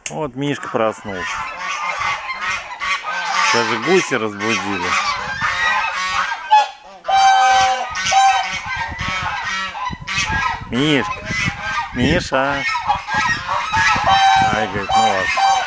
Вот Мишка проснулся. Даже гуси разбудили. Мишка, Миша. Ай, говорит, ну ладно.